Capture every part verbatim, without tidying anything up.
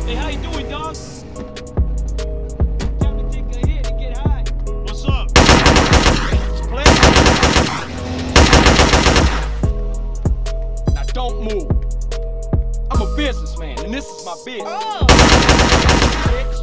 Hey, how you doing, dog? Time to take a hit and get high. What's up? Play. Now don't move. I'm a businessman, and this is my business. Oh. Bitch.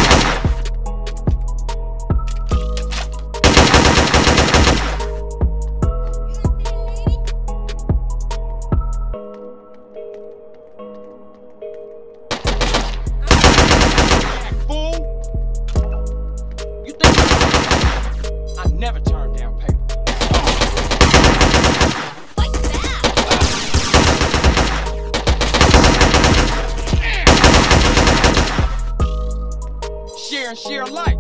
Share alike.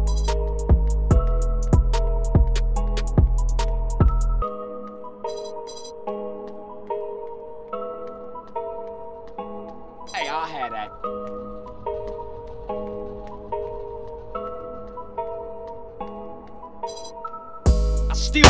Hey, I'll have that. I still.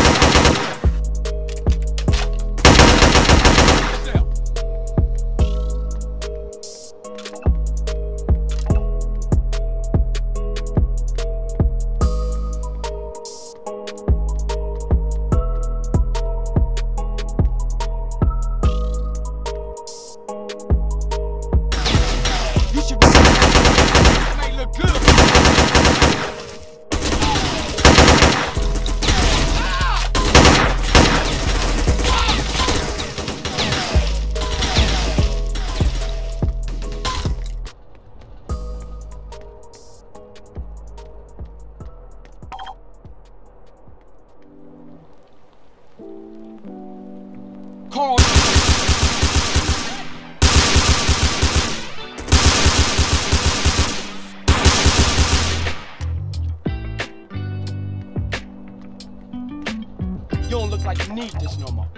Call. You don't look like you need this no more.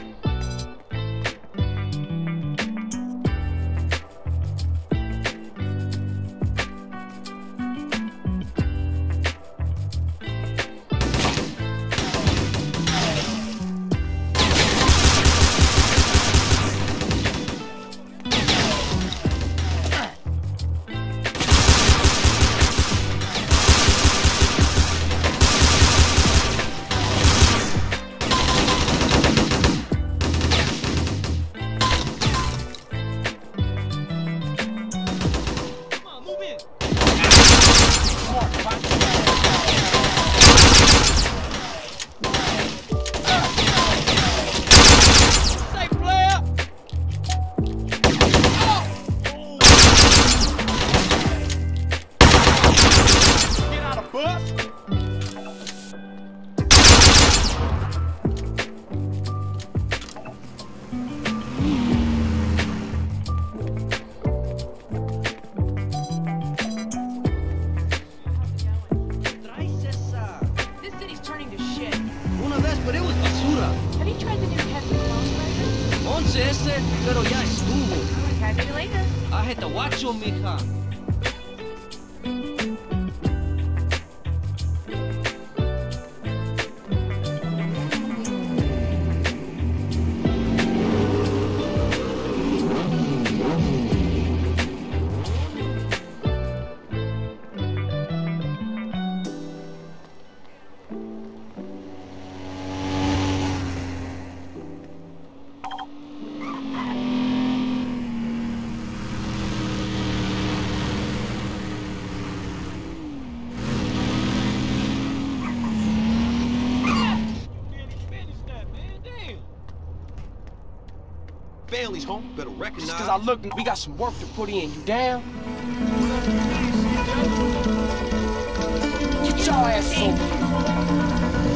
But it was basura. Have you tried the new Pet Cologne? Once ese, pero ya estuvo. Catch you later. Ajeta guacho, mija. Bailey's home, better recognize. Just 'cause I look, we got some work to put in. You down? Get your ass over here.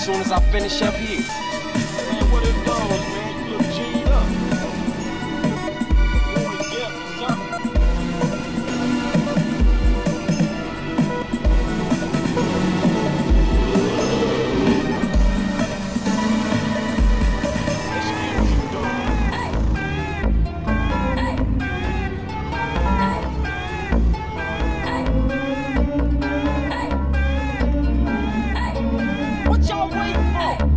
soon as I finish up here. Man, what it goes, man? You look G'd up. Boy, yeah, something. Excuse you, dog. What y'all waiting for?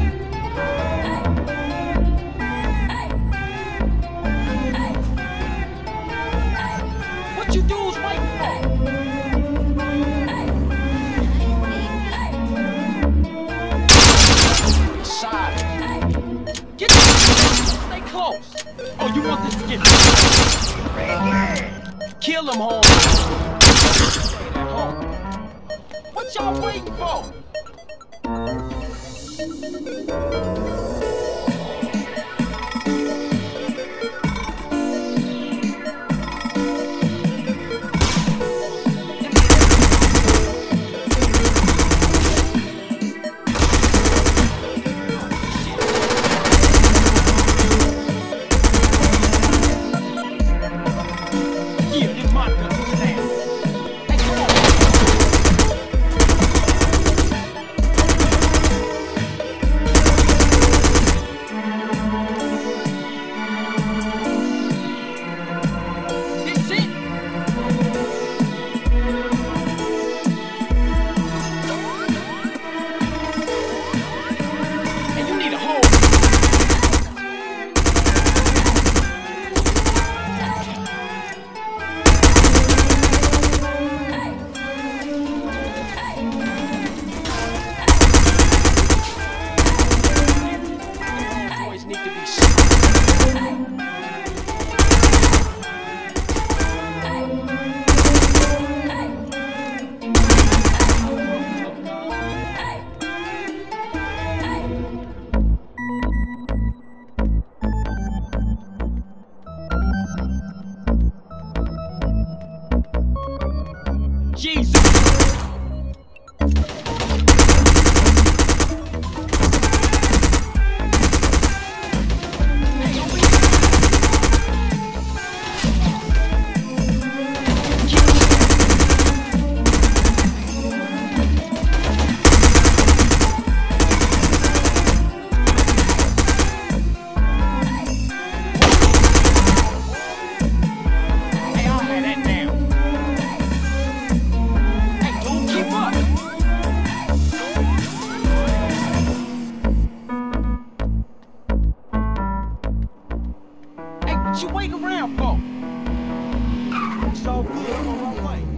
What you dudes waiting for? Side. Get stay close. Oh, you want this to get kill him, home. Stay at home. What y'all waiting for? Yeah, this my gun. Hey, come on. This it? And you need a hole. Boys need to be shot. Jesus! Hey, I'll have that now. Hey, don't keep up. Hey, what you waiting around for? It's all good. I'm on my way.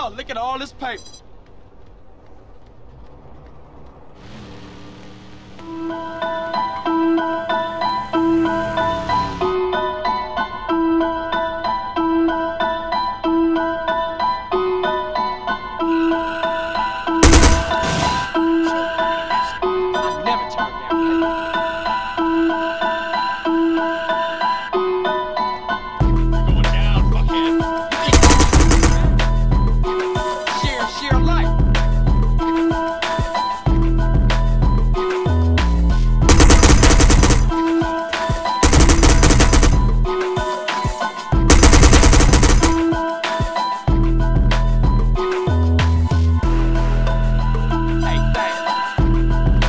Oh, look at all this paper. I never turn down paper. Going down, fuckhead. Share, share life. Hey, thanks.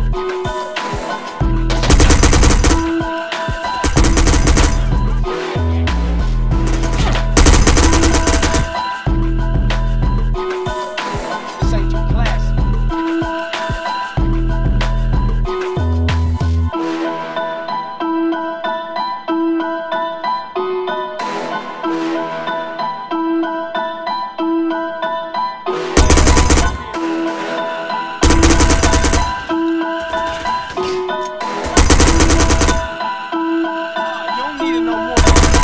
This ain't too classy. You don't need it no more.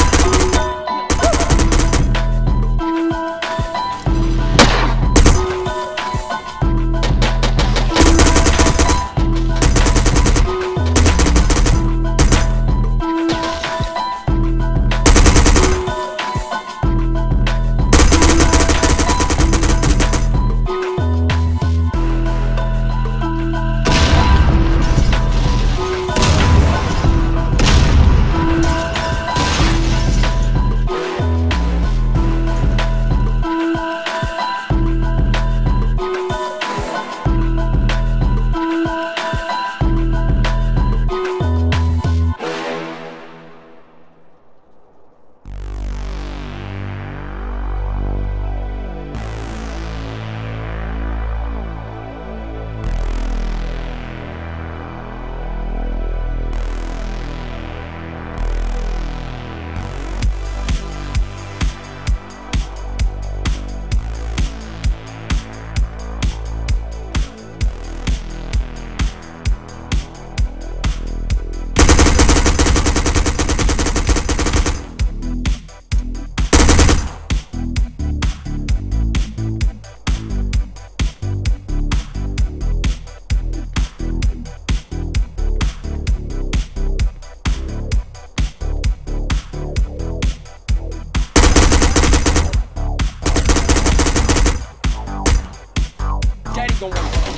Daddy gon' want to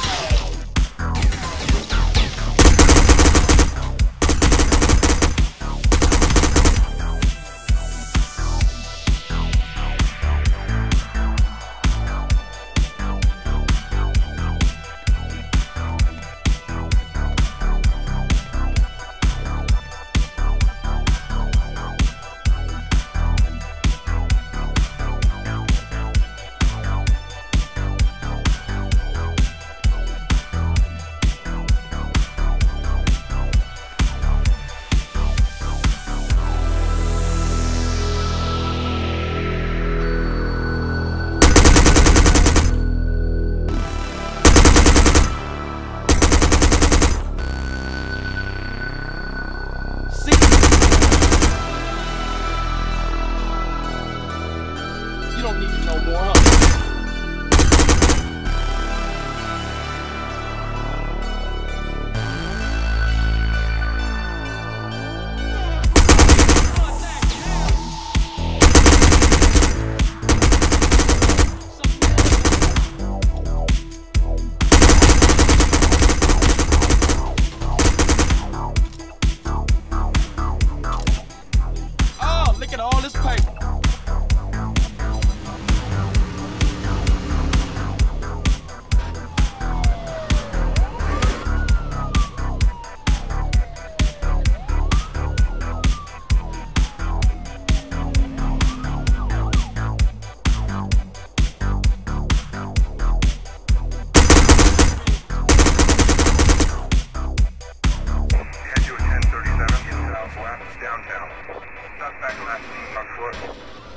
see. You don't need it no more, huh? Oh, look at all this paper. Head to ten thirty-seven in southwest downtown. Suspect last seen on foot.